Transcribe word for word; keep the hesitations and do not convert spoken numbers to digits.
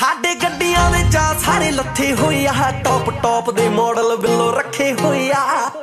साडे गड्डियां दे चा सारे लथे होए आ, टॉप टॉप दे मॉडल बिलो रखे होए आ।